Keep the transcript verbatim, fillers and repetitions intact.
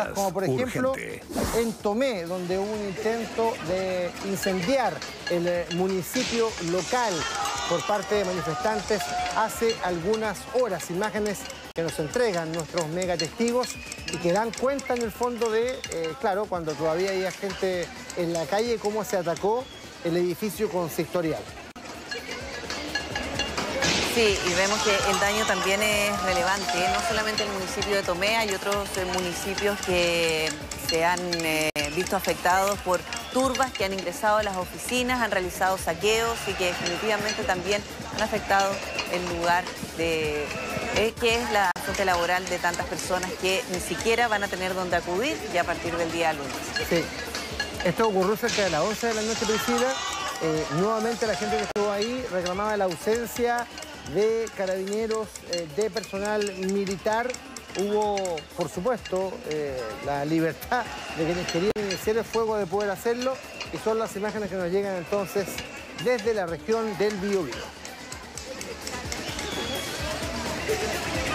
como por ejemplo urgente. en Tomé, donde hubo un intento de incendiar el eh, municipio local por parte de manifestantes hace algunas horas. Imágenes que nos entregan nuestros megatestigos y que dan cuenta en el fondo de, eh, claro, cuando todavía había gente en la calle, cómo se atacó el edificio consistorial. Sí, y vemos que el daño también es relevante, no solamente en el municipio de Tomé, hay otros eh, municipios que se han eh, visto afectados por turbas que han ingresado a las oficinas, han realizado saqueos y que definitivamente también han afectado el lugar de, eh, que es la fuente laboral de tantas personas que ni siquiera van a tener dónde acudir ya a partir del día lunes. Sí, esto ocurrió cerca de las once de la noche, Priscila. Eh, nuevamente la gente que estuvo ahí reclamaba la ausencia de carabineros, eh, de personal militar. Hubo, por supuesto, eh, la libertad de quienes querían iniciar el fuego de poder hacerlo, y son las imágenes que nos llegan entonces desde la región del Biobío.